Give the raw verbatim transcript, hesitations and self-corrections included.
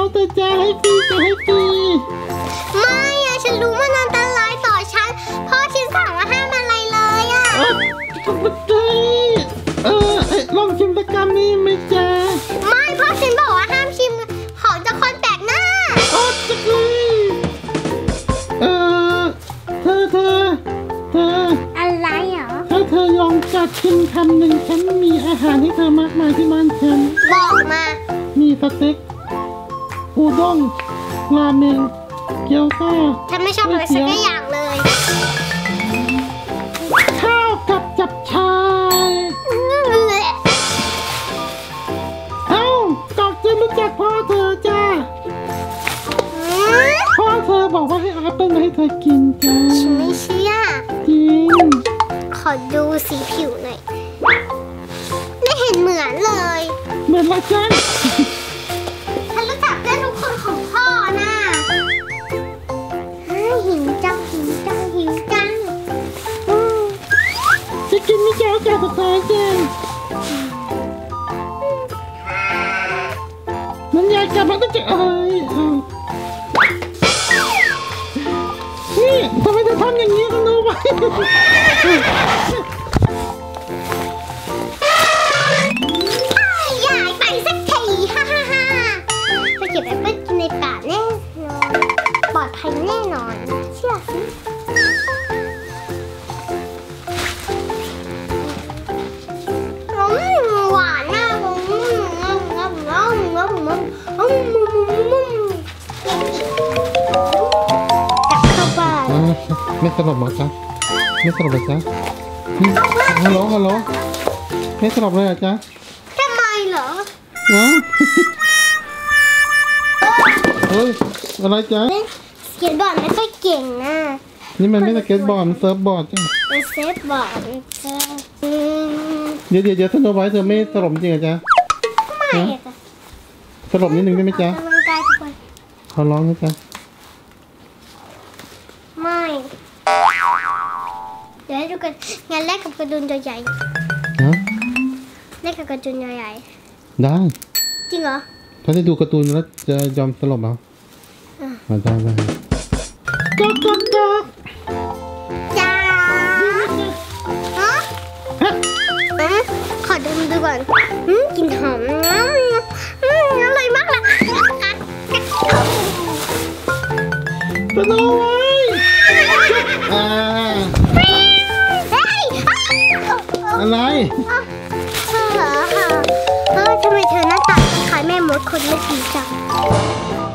แต่จะให้ฟรีจะให้ฟรีไม่อะฉันรู้มันอันตรายต่อฉันพ่อฉันสั่งว่าห้ามอะไรเลยอะเออทำไมเออลองชิมตะกร้านี้ไหมจ๊ะไม่พ่อฉันบอกว่าห้ามชิมของจากคนแปลกหน้าโอ้จักเลยเออเธอเธอเธออะไรเหรอถ้าเธอลองจัดชิมคำหนึ่งฉันมีอาหารให้เธอมากมายที่บ้านฉันบอกมามีสเต็กอูด้งราเมงเกี๊ยวซ่าฉันไม่ชอบอะไรสักอย่างเลยข้าวกับจับชายเอ้ากอกจะรู้จักพ่อเธอจ้าพ่อเธอบอกว่าให้อาเปิ้ลมาให้เธอกินจ้าฉันไม่เชื่อจริงขอดูสีผิวหน่อยไม่เห็นเหมือนเลยเหมือนอะไรจ้าฉันรู้จักได้ทุกคนของพ่อนะหิวจังหิวจังหิวจังจะกินไม่เจ้าแก่สุดท้ายจ้ามันอยากกลับมาต้องจะเอ้ยนี่ทำไมจะทำอย่างนี้กันรู้ไหมอยากไปสักทีฮ่าฮ่าฮ่าไปเก็บแอปเปิ้ลกินในป่าแน่นอนปลอดภัยแน่นอนเชื่อสิหวานน่ะงงงงงงงงงงงจับเข้าบ้านไม่สลบหรอจ๊ะไม่สลบเลยจ๊ะฮัลโหลฮัลโหลไม่สลบเลยเหรอจ๊ะทำไมเหรอเนาะเฮ้ยอะไรจ๊ะสเก็ตบอร์ดไม่ค่อยเก่งนะนี่มันไม่สเก็ตบอร์ดมันเซิร์ฟบอร์ดจ้ะเป็นเซิร์ฟบอร์ดเดี๋ยวเดี๋ยวเดี๋ยวเธอไว้เธอไม่สลบจริงเหรอจ๊ะไม่สลบนิดนึงได้ไหมจ๊ะกำลังกายทุกวันเขาร้องนะจ๊ะไม่เดี๋ยวให้ดูกันงานแรกกับกระดุมใหญ่ฮะแรกกับกระดุมใหญ่ได้จริงเหรอถ้าได้ดูการ์ตูนแล้วจะยอมสลบเหรอมาได้ได้ก็ก็ก็จ้าฮะขอดมดูก่อนกลิ่นหอมอร่อยมากเลยสโนไวท์อ่าอะไรเธอเหรอเธอทำไมเธอหน้าตาคล้ายแม่มดคนเมื่อกี้จัง